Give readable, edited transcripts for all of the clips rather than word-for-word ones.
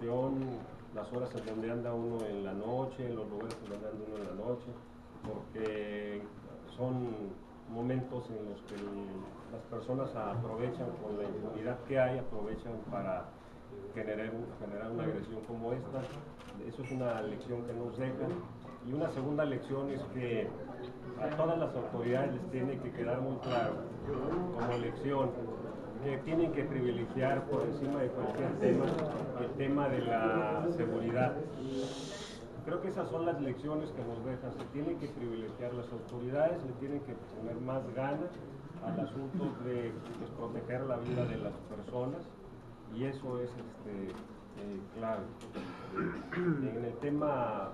elección, las horas en donde anda uno en la noche, los lugares en donde anda uno en la noche, porque son momentos en los que las personas aprovechan con la impunidad que hay, aprovechan para generar una agresión como esta. Eso es una lección que nos deja. Y una segunda lección es que a todas las autoridades les tiene que quedar muy claro, como lección, que tienen que privilegiar por encima de cualquier tema el tema de la seguridad. Creo que esas son las lecciones que nos dejan. Se tienen que privilegiar las autoridades, le tienen que poner más ganas al asunto de proteger la vida de las personas, y eso es clave. En el tema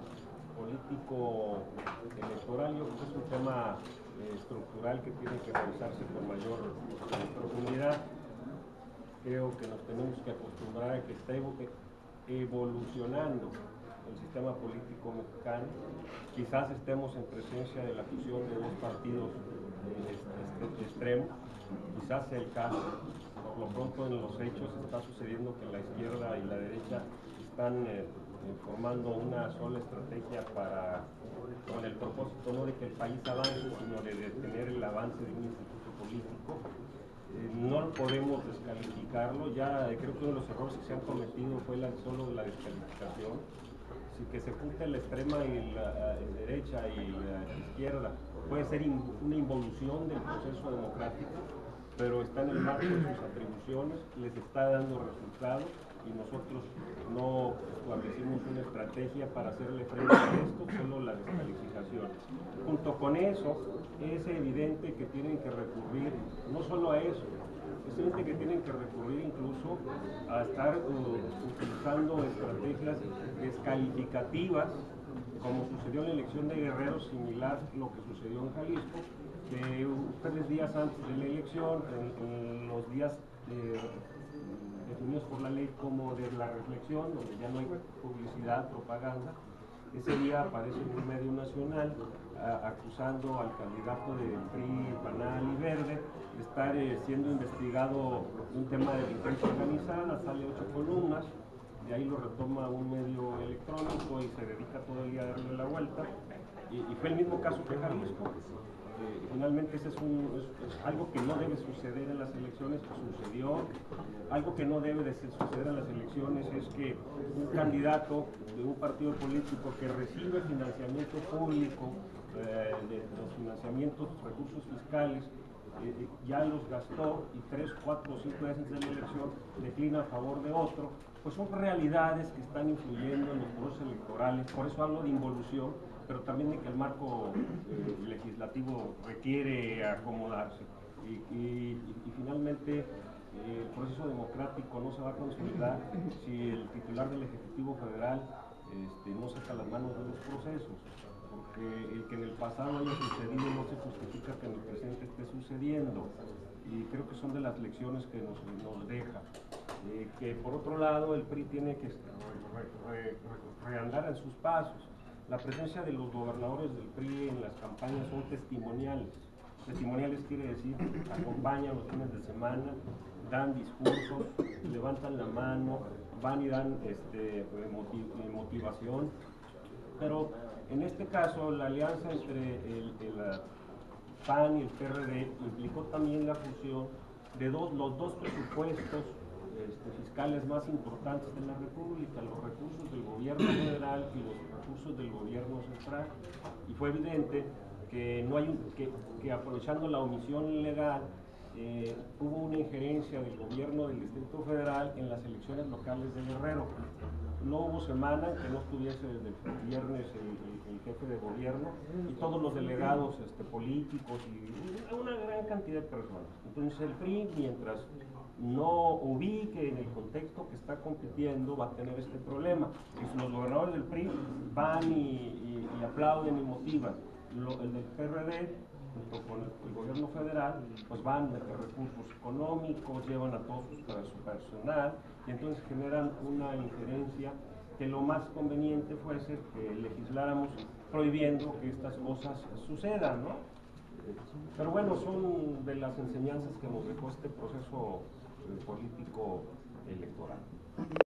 político electoral, yo creo que es un tema estructural que tiene que revisarse con mayor profundidad. Creo que nos tenemos que acostumbrar a que está evolucionando el sistema político mexicano. Quizás estemos en presencia de la fusión de dos partidos extremos, quizás sea el caso. Por lo pronto, en los hechos está sucediendo que la izquierda y la derecha están formando una sola estrategia con el propósito no de que el país avance, sino de detener el avance de un instituto político. No podemos descalificarlo. Ya creo que uno de los errores que se han cometido fue solo la descalificación. Así que se junta la extrema y la derecha y la izquierda. Puede ser una involución del proceso democrático, pero está en el marco de sus atribuciones, les está dando resultados, y nosotros no establecimos una estrategia para hacerle frente a esto, solo la descalificación. Junto con eso, es evidente que tienen que recurrir no solo a eso, es evidente que tienen que recurrir incluso a estar utilizando estrategias descalificativas, como sucedió en la elección de Guerrero, similar a lo que sucedió en Jalisco, que 3 días antes de la elección, en los días definidos por la ley como de la reflexión, donde ya no hay publicidad, propaganda, ese día aparece en un medio nacional acusando al candidato del PRI, PANAL y Verde de estar siendo investigado de un tema de delincuencia organizada. Sale 8 columnas, de ahí lo retoma un medio electrónico y se dedica todo el día a darle la vuelta, y fue el mismo caso que Jalisco. Finalmente ese es algo que no debe suceder en las elecciones, que sucedió. Algo que no debe de suceder en las elecciones es que un candidato de un partido político que recibe financiamiento público, de los financiamientos, recursos fiscales, ya los gastó, y 3, 4 o 5 días antes de la elección declina a favor de otro. Pues son realidades que están influyendo en los procesos electorales. Por eso hablo de involución, pero también de que el marco legislativo requiere acomodarse. Y finalmente, el proceso democrático no se va a consolidar si el titular del Ejecutivo Federal no saca las manos de los procesos, porque el que en el pasado haya sucedido no se justifica que en el presente esté sucediendo, y creo que son de las lecciones que nos deja. Que por otro lado el PRI tiene que reandar en sus pasos. La presencia de los gobernadores del PRI en las campañas son testimoniales. Testimoniales quiere decir, acompañan los fines de semana, dan discursos, levantan la mano, van y dan motivación. Pero en este caso, la alianza entre el PAN y el PRD implicó también la fusión de los dos presupuestos fiscales más importantes de la República, los recursos del gobierno federal y los recursos del gobierno central. Y fue evidente que que aprovechando la omisión legal, hubo una injerencia del gobierno del Distrito Federal en las elecciones locales de Guerrero. No hubo semana que no estuviese desde el viernes el jefe de gobierno y todos los delegados políticos y una gran cantidad de personas. Entonces el PRI, mientras no ubique en el contexto que está compitiendo, va a tener este problema. Y los gobernadores del PRI van y aplauden y motivan. El del PRD, junto con el gobierno federal, pues van a recursos económicos, llevan a todo su personal, y entonces generan una injerencia que lo más conveniente fuese que legisláramos prohibiendo que estas cosas sucedan, ¿no? Pero bueno, son de las enseñanzas que nos dejó este proceso político electoral.